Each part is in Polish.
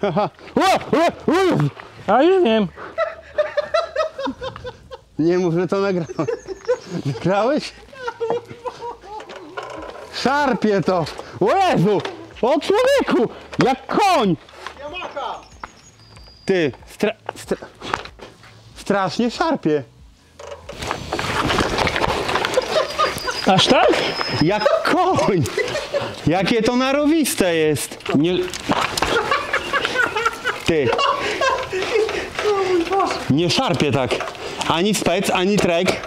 A już wiem. Nie mów, że to nagrałeś. Nagrałeś? Szarpie to. O Jezu! O człowieku! Jak koń! Yamaha! Ty, strasznie szarpie. Aż tak? Jak koń! Jakie to narowiste jest! Nie... Ty! Nie szarpie tak. Ani spec, ani trek.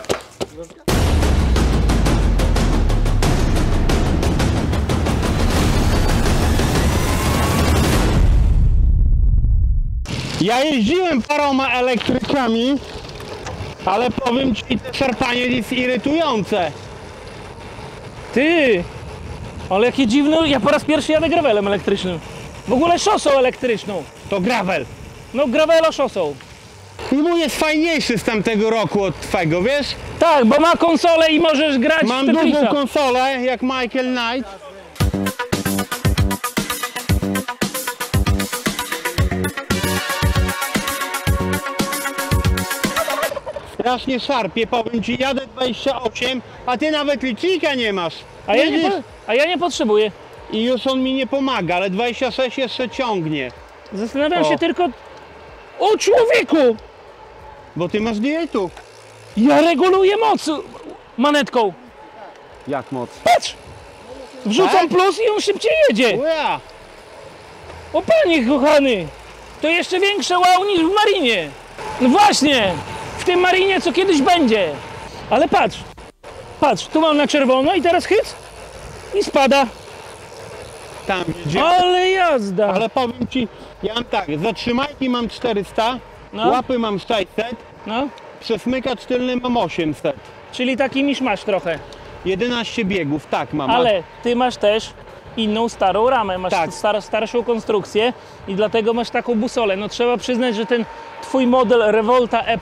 Ja jeździłem paroma elektrykami, ale powiem ci, to szarpanie jest irytujące. Ty! Ale jakie dziwne, ja po raz pierwszy jadę gravelem elektrycznym. W ogóle szosą elektryczną. To gravel. No gravela szosą. I mój jest fajniejszy z tamtego roku od twego, wiesz? Tak, bo ma konsolę i możesz grać Mam w długą Tetrisa. konsolę, jak Michael Knight. Strasznie szarpie, powiem ci, jadę 28, a ty nawet licznika nie masz. Widzisz? A ja nie potrzebuję. I już on mi nie pomaga, ale 26 jeszcze ciągnie. Zastanawiam się tylko... O człowieku! Bo ty masz dietu. Ja reguluję moc manetką. Jak moc? Patrz! Wrzucam Tak? plus i on szybciej jedzie. Uja! O panie kochany! To jeszcze większe wow niż w marinie. No właśnie! W tym marinie co kiedyś będzie. Ale patrz! Patrz, tu mam na czerwono i teraz hyc i spada. Tam jedzie. Ale jazda! Ale powiem ci, ja mam tak, zatrzymajki mam 400, No. łapy mam 600, No, przesmykacz tylny mam 800. czyli taki miszmasz trochę. 11 biegów, tak mam. Ale ty masz też inną starą ramę, masz Tak. starszą konstrukcję i dlatego masz taką busolę. No trzeba przyznać, że ten twój model Revolta E+,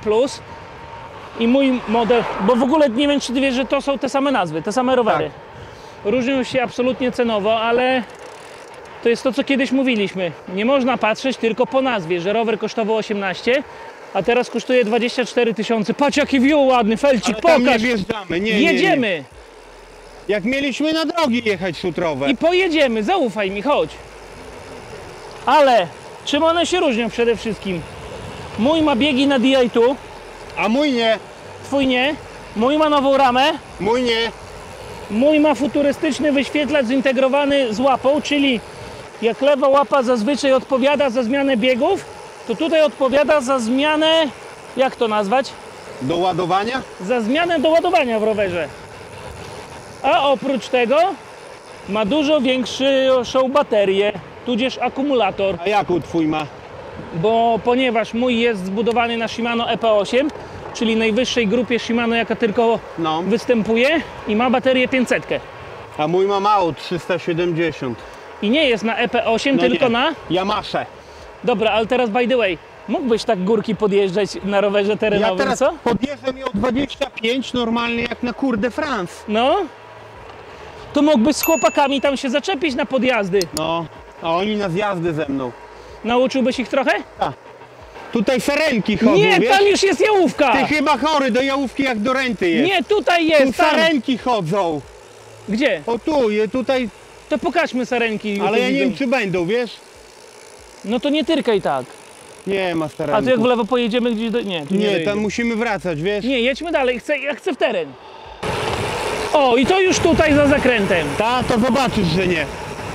i mój model, bo w ogóle nie wiem, czy ty wiesz, że to są te same nazwy, te same rowery. Różnią się absolutnie cenowo, ale to jest to, co kiedyś mówiliśmy. Nie można patrzeć tylko po nazwie, że rower kosztował 18, a teraz kosztuje 24 000. Patrz jaki view ładny, felcik, Ale tam nie pokaż! wjeżdżamy, nie, Jedziemy! Nie. Jak mieliśmy na drogi jechać szutrowe. I pojedziemy, zaufaj mi, chodź. Ale czym one się różnią przede wszystkim? Mój ma biegi na DI2, A mój nie, twój nie. Mój ma nową ramę, mój nie. mój ma futurystyczny wyświetlacz zintegrowany z łapą, czyli jak lewa łapa zazwyczaj odpowiada za zmianę biegów, to tutaj odpowiada za zmianę, jak to nazwać? Do ładowania? Za zmianę doładowania w rowerze. A oprócz tego ma dużo większą baterię, tudzież akumulator. A jaką twój ma? Bo ponieważ mój jest zbudowany na Shimano EP8, czyli najwyższej grupie Shimano, jaka tylko No. występuje, i ma baterię 500. A mój ma mało, 370. I nie jest na EP8, No tylko nie. na... Yamasze. Dobra, ale teraz by the way, mógłbyś tak górki podjeżdżać na rowerze Ja terenowym, teraz co? podjeżdżam ją 25 normalnie jak na Cour de France. No. To mógłbyś z chłopakami tam się zaczepić na podjazdy. No, a oni na zjazdy ze mną. Nauczyłbyś ich trochę? Tutaj sarenki chodzą, Nie, wiesz? tam już jest jałówka! Ty chyba chory, do jałówki jak do renty jest. Nie, tutaj Tu jest, tam! sarenki chodzą. Gdzie? O tu, tutaj, To pokażmy sarenki. ale ja nie wiem widzom. czy będą, wiesz? No to nie tyrkaj tak. Nie ma A tu sarenki. jak w lewo pojedziemy gdzieś do... Nie, tu nie Nie, dojedziemy. tam musimy wracać, wiesz? Nie, jedźmy dalej, ja chcę w teren. O, i to już tutaj za zakrętem. Ta, to zobaczysz, że nie.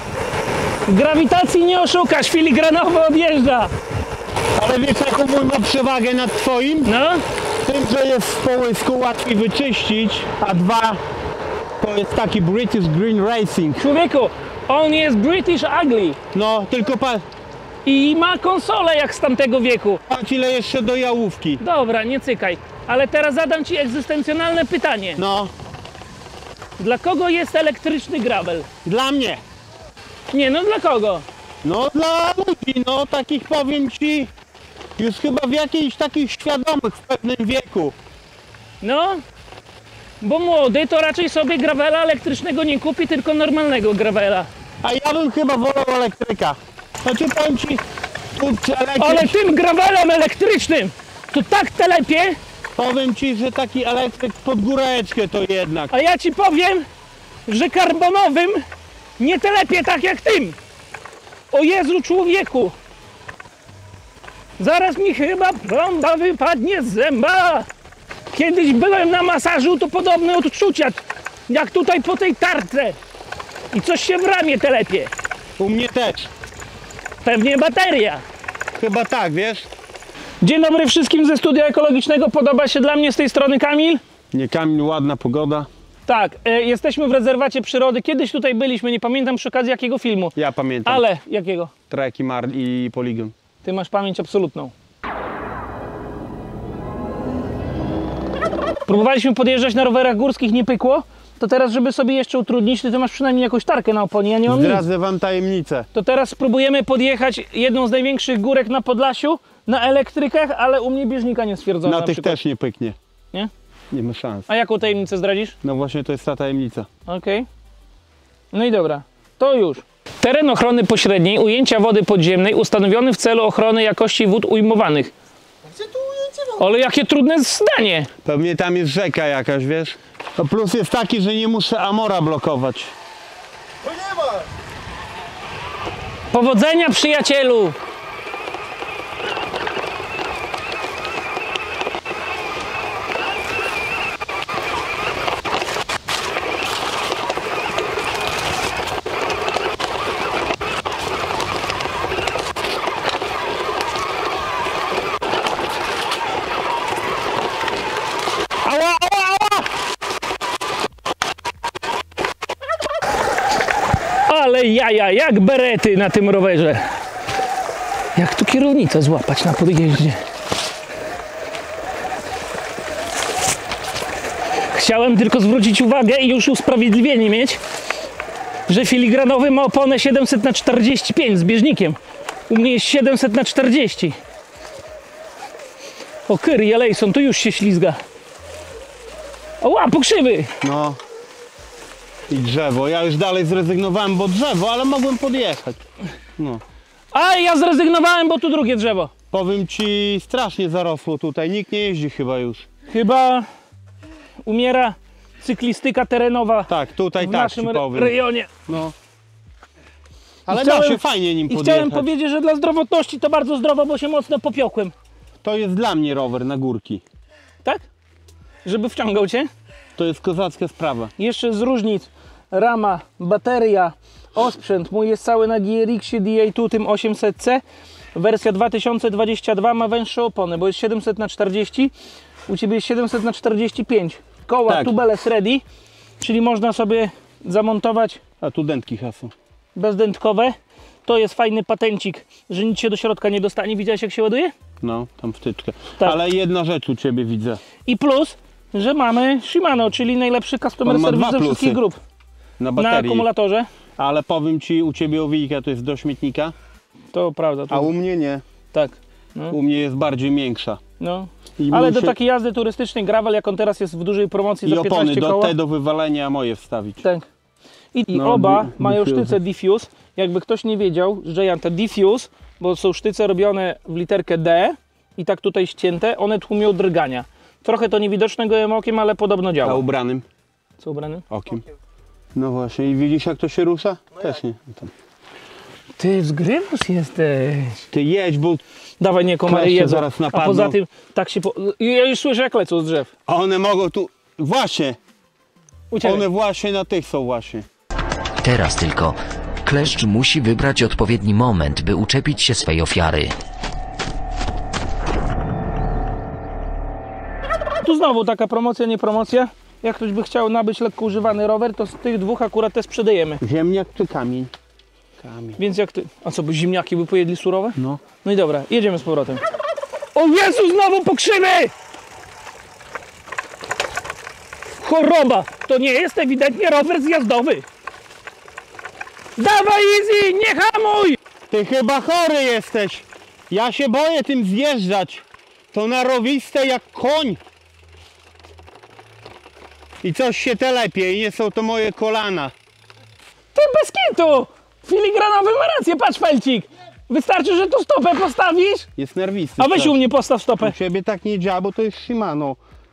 Grawitacji nie oszukasz, filigranowo objeżdża. Ale wiesz jaką mój ma przewagę nad twoim? No, Tym, że jest w połysku łatwiej wyczyścić, a dwa, to jest taki British Green Racing. człowieku, on jest British Ugly No, tylko i ma konsolę jak z tamtego wieku. patrz ile jeszcze do jałówki. Dobra, nie cykaj. Ale teraz zadam ci egzystencjonalne pytanie. No, Dla kogo jest elektryczny gravel? dla mnie. Nie, no dla kogo? No dla ludzi, no takich powiem ci, już chyba w jakichś takich świadomych w pewnym wieku. No, bo młody to raczej sobie gravela elektrycznego nie kupi, tylko normalnego gravela. A ja bym chyba wolał elektryka. Znaczy powiem ci, Ale tym gravelem elektrycznym to tak telepie, Powiem ci, że taki elektryk pod góreczkę to jednak. a ja ci powiem, że karbonowym nie telepie tak jak tym. O Jezu, człowieku! Zaraz mi chyba plomba wypadnie z zęba. Kiedyś byłem na masażu, to podobne odczucia, jak tutaj po tej tarce. I coś się w ramię telepie. U mnie też. Pewnie bateria. Chyba tak, wiesz? Dzień dobry wszystkim ze studia ekologicznego. Podoba się dla mnie z tej strony Kamil? Nie Kamil, ładna pogoda. Tak, jesteśmy w rezerwacie przyrody. Kiedyś tutaj byliśmy, nie pamiętam przy okazji jakiego filmu. Ja pamiętam. Ale jakiego? Trek i Mar i Poligon. Ty masz pamięć absolutną. Próbowaliśmy podjeżdżać na rowerach górskich, nie pykło. To teraz, żeby sobie jeszcze utrudnić, ty masz przynajmniej jakąś tarkę na oponie, ja nie mam nic. Zdradzę wam tajemnicę. To teraz spróbujemy podjechać jedną z największych górek na Podlasiu na elektrykach, ale u mnie bieżnika nie stwierdzono Na tych przykład. też nie pyknie. Nie? Nie ma szans. A jaką tajemnicę zdradzisz? No właśnie to jest ta tajemnica. Okej. No i dobra, to już. Teren ochrony pośredniej, ujęcia wody podziemnej ustanowiony w celu ochrony jakości wód ujmowanych. Gdzie tu ujęcie wody? Ale jakie trudne zdanie! Pewnie tam jest rzeka jakaś, wiesz? No plus jest taki, że nie muszę Amora blokować. To nie ma! Powodzenia, przyjacielu! Ała, ała, ała! Ale jaja, jak berety na tym rowerze. Jak tu kierownicę złapać na podjeździe? Chciałem tylko zwrócić uwagę i już usprawiedliwienie mieć, że filigranowy ma oponę 700×45 z bieżnikiem. U mnie jest 700×40. O Kyrie Elejson, to już się ślizga. Oła, pokrzywy! No. I drzewo. Ja już dalej zrezygnowałem, bo drzewo, ale mogłem podjechać. No. A ja zrezygnowałem, bo tu drugie drzewo. Powiem ci, strasznie zarosło tutaj. Nikt nie jeździ chyba już. Chyba umiera cyklistyka terenowa Tak, tutaj w tak ci naszym powiem. rejonie. No. Ale chciałem- da się fajnie nim I podjechać. chciałem powiedzieć, że dla zdrowotności to bardzo zdrowo, bo się mocno popiokłem. To jest dla mnie rower na górki. Tak? Żeby wciągał cię. To jest kozacka sprawa. Jeszcze z różnic. Rama, bateria, osprzęt. Mój jest cały na GRX-ie DA2 tym 800C. Wersja 2022 ma węższe opony, bo jest 700×40. U Ciebie jest 700×45. Koła Tak. tubeless ready, czyli można sobie zamontować A tu dętki hasą. bezdętkowe. To jest fajny patencik, że nic się do środka nie dostanie. Widziałeś, jak się ładuje? No, tam wtyczkę. Tak. Ale jedna rzecz u ciebie widzę. I plus, że mamy Shimano, czyli najlepszy customer On ma service dwa ze plusy wszystkich grup. Na Na baterii. akumulatorze. Ale powiem ci, u ciebie owijka to jest do śmietnika, To prawda. To, a u mnie nie. tak. U mnie jest bardziej miększa. No. I Ale muszę- do takiej jazdy turystycznej gravel, jak on teraz jest w dużej promocji I za 15 opony koła. do wywalenia moje wstawić. Tak. I No, oba mają diffuse. sztyce diffuse. Jakby ktoś nie wiedział, że ja te diffuse, bo są sztyce robione w literkę D i tak tutaj ścięte, one tłumią drgania. Trochę to niewidoczne gołym okiem, ale podobno A działa. ubranym Co ubrany? okiem. No właśnie, i widzisz jak to się rusza? Też nie. Tam. Ty zgrybus jesteś. Ty jedź, bo Dawaj, nie, komary Kleszcze jedzą. zaraz A napadną. poza tym, tak się... Ja już słyszę, jak lecą z drzew. one mogą tu... Właśnie, U Ciebie. one właśnie na tych są właśnie. Teraz tylko kleszcz musi wybrać odpowiedni moment, by uczepić się swej ofiary. Tu znowu taka promocja, nie promocja. Jak ktoś by chciał nabyć lekko używany rower, to z tych dwóch akurat te sprzedajemy. Ziemniak czy kamień? Kamień. Więc jak ty... A co, by ziemniaki by pojedli surowe? No. No i dobra, jedziemy z powrotem. O Jezu, znowu pokrzywy! Choroba! To nie jest ewidentnie rower zjazdowy. Dawaj easy, nie hamuj! Ty chyba chory jesteś. Ja się boję tym zjeżdżać. To narowiste jak koń. I coś się telepie i nie są to moje kolana. Ty bez kitu! Filigranowy ma rację, patrz felcik! Wystarczy, że tu stopę postawisz. Jest nerwisty. A weź u mnie postaw stopę. U ciebie tak nie działa, bo to jest Shimano.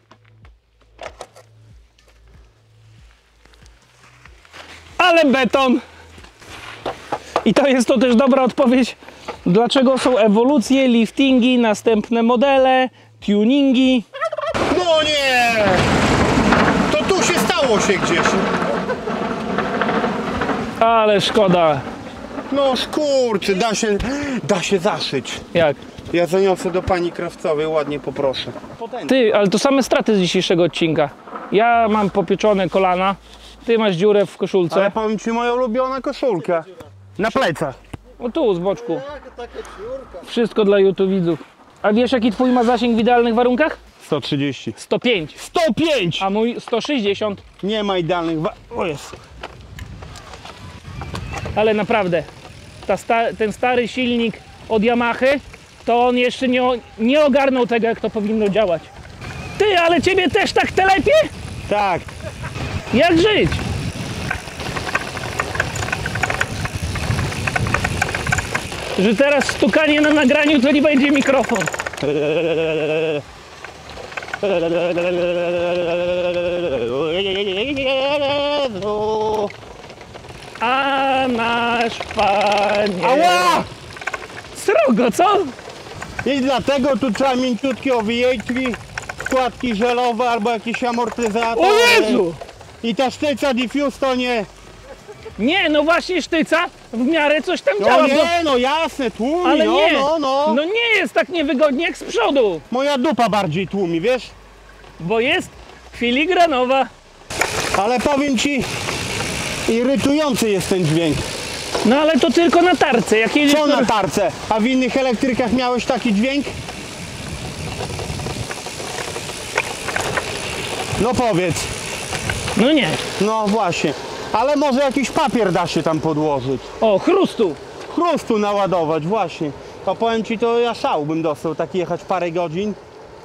Ale beton. I to jest to też dobra odpowiedź, dlaczego są ewolucje, liftingi, następne modele, tuningi. No nie! To tu się stało się gdzieś. Ale szkoda. No kurczę, da się zaszyć. Jak? Ja zaniosę do pani krawcowej, ładnie poproszę. Ty, ale to same straty z dzisiejszego odcinka. Ja mam popieczone kolana, ty masz dziurę w koszulce. Ale powiem ci, moja ulubiona koszulka. Na plecach. O tu, z boczku. Jak takie ciurka. Wszystko dla YouTube widzów. A wiesz, jaki twój ma zasięg w idealnych warunkach? 130. 105, 105! a mój 160. Nie ma idealnych O jest. Ale naprawdę, ten stary silnik od Yamahy, to on jeszcze nie ogarnął tego, jak to powinno działać. Ty, ale ciebie też tak telepie? Tak. Jak żyć? Że teraz stukanie na nagraniu to nie będzie mikrofon. A nasz Panie... Ała! Srogo, co? I dlatego tu trzeba mięciutkie owijeczki, składki żelowe albo jakieś amortyzatory. O Jezu! I ta sztyca diffuse to nie. Nie, no właśnie sztyca w miarę coś tam No działa. bo- nie, no jasne, tłumi, Ale no, nie, no. no nie jest tak niewygodnie jak z przodu, Moja dupa bardziej tłumi, wiesz? bo jest filigranowa. Ale powiem ci, irytujący jest ten dźwięk. No ale to tylko na tarce, jak jedziesz Co na tarce? A w innych elektrykach miałeś taki dźwięk? No powiedz. No nie. No właśnie. Ale może jakiś papier da się tam podłożyć. O, chrustu. Chrustu naładować, właśnie. To powiem ci, to ja szał bym dostał tak jechać parę godzin.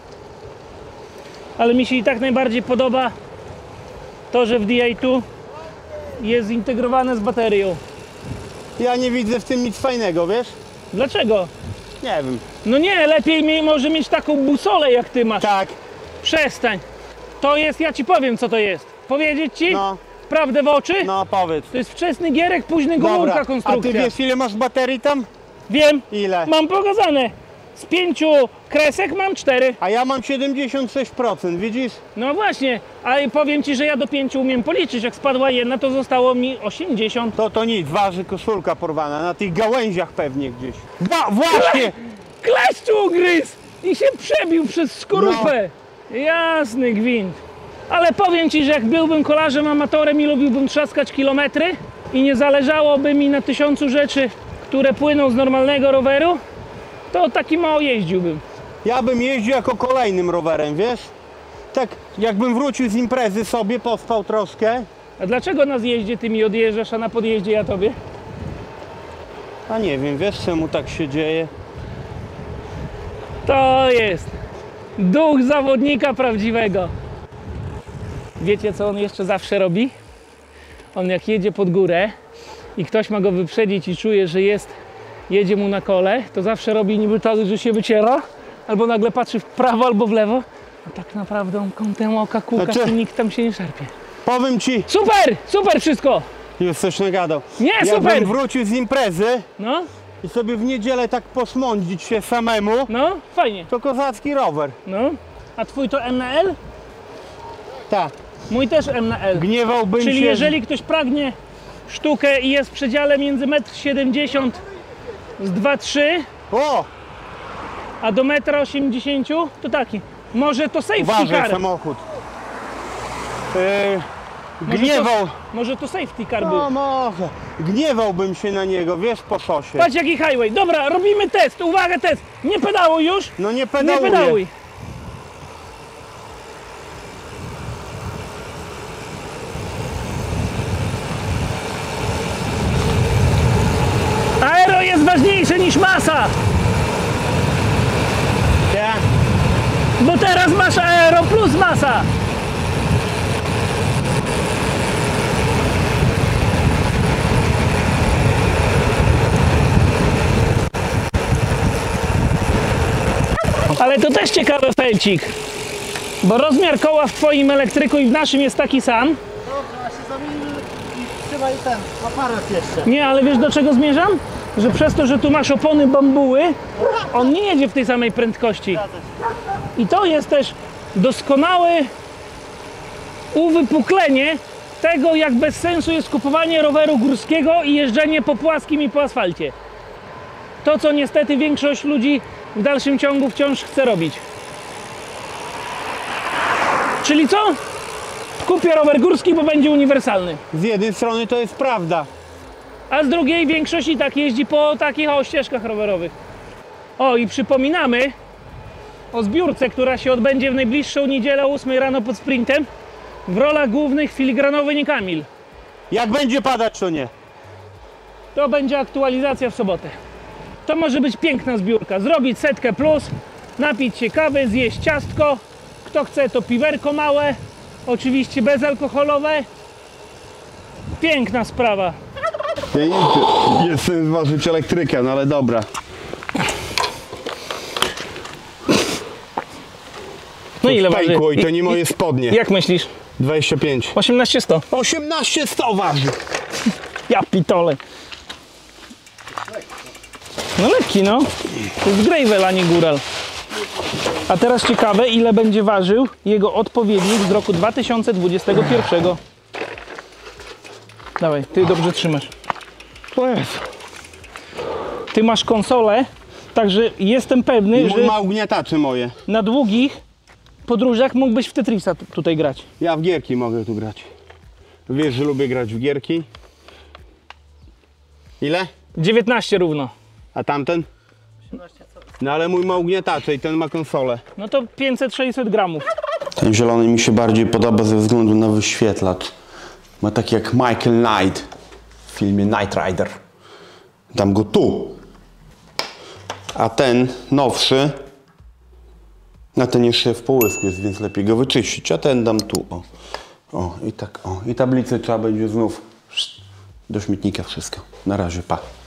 Ale mi się i tak najbardziej podoba to, że w DI2 jest zintegrowane z baterią. Ja nie widzę w tym nic fajnego, wiesz? Dlaczego? Nie wiem. No nie, lepiej może mieć taką busolę jak ty masz. Tak, Przestań. To jest, ja ci powiem co to jest. Powiedzieć ci? no, Prawdę w oczy? no powiedz. To jest wczesny gierek, późny gumulka Dobra, a ty konstrukcja. wiesz ile masz baterii tam? Wiem, Ile? mam pokazane. Z 5 kresek mam 4. A ja mam 76%, widzisz? No właśnie, a powiem ci, że ja do 5 umiem policzyć. Jak spadła jedna, to zostało mi 80. To nic, waży koszulka porwana, na tych gałęziach pewnie gdzieś. Właśnie! Kleszczu ugryzł i się przebił przez skorupę. Jasny gwint. Ale powiem ci, że jak byłbym kolarzem amatorem i lubiłbym trzaskać kilometry i nie zależałoby mi na 1000 rzeczy, które płyną z normalnego roweru, to taki mało jeździłbym. Ja bym jeździł jako kolejnym rowerem, wiesz? Tak jakbym wrócił z imprezy sobie, pospał troszkę. A dlaczego na zjeździe ty mi odjeżdżasz, a na podjeździe ja tobie? A nie wiem, wiesz czemu tak się dzieje? To jest duch zawodnika prawdziwego. Wiecie co on jeszcze zawsze robi? On jak jedzie pod górę i ktoś ma go wyprzedzić i czuje, że jedzie mu na kole, to zawsze robi niby tak, że się wyciera, albo nagle patrzy w prawo albo w lewo, a tak naprawdę on kątem oka kółka, Znaczy- czy nikt tam się nie szarpie. Powiem ci, Super! Super wszystko! już coś nagadał. Nie, Jakbym super! wrócił z imprezy No, i sobie w niedzielę tak posmądzić się samemu, no, fajnie. to kozacki rower. No. A twój to M na L? Tak, Mój też M na L. gniewałbym Czyli się. jeżeli ktoś pragnie sztukę i jest w przedziale między 1,70 m z 2,3 O! a do 1,80 m, to taki. Może to safety Uważaj, car. samochód. Może to safety car był. No może. Gniewałbym się na niego, wiesz, po szosie. Patrz jaki highway. Dobra, robimy test. Uwaga, test. Nie pedałuj już. No nie Nie pedałuję. pedałuj. Aero jest ważniejsze niż masa. Ja. Bo teraz masz aero plus masa. Ale to też ciekawy felcik. Bo rozmiar koła w twoim elektryku i w naszym jest taki sam. Dobrze, a się zamienimy i trzymaj ten aparat jeszcze. Nie, ale wiesz do czego zmierzam? Że przez to, że tu masz opony bambuły, on nie jedzie w tej samej prędkości. I to jest też doskonałe uwypuklenie tego, jak bez sensu jest kupowanie roweru górskiego i jeżdżenie po płaskim i po asfalcie. To, co niestety większość ludzi w dalszym ciągu wciąż chce robić. Czyli co? Kupię rower górski, bo będzie uniwersalny. Z jednej strony to jest prawda. A z drugiej większość i tak jeździ po takich ścieżkach rowerowych. O, i przypominamy o zbiórce, która się odbędzie w najbliższą niedzielę o 8 rano pod sprintem. W rolach głównych filigranowy nie Kamil. Jak będzie padać, to nie. To będzie aktualizacja w sobotę. To może być piękna zbiórka. Zrobić 100 plus, napić się kawy, zjeść ciastko. Kto chce, to piwerko małe. Oczywiście bezalkoholowe. Piękna sprawa. Ja nie chcę zważyć elektryka, no ale dobra. No ile waży? Pękło i to nie moje spodnie. Jak myślisz? 25. 18,100. 18,100 waży. Ja pitole. No lekki, no. To jest gravel, a nie góral. A teraz ciekawe, ile będzie ważył jego odpowiednik z roku 2021. Dawaj, ty dobrze trzymasz. To jest. Ty masz konsolę, także jestem pewny, Mój że ma ugniatacze moje. na długich podróżach mógłbyś w Tetrisa tutaj grać. Ja w gierki mogę tu grać. Wiesz, że lubię grać w gierki. Ile? 19 równo. A tamten? No ale mój ma ugniatacze i ten ma konsolę. No to 500-600 gramów. Ten zielony mi się bardziej podoba ze względu na wyświetlacz. Ma taki jak Michael Knight w filmie Knight Rider. Dam go tu. A ten nowszy, na ten jeszcze w połysku jest, więc lepiej go wyczyścić. A ten dam tu. O, o i tak. O. I tablicę trzeba będzie znów do śmietnika wszystko. Na razie, pa.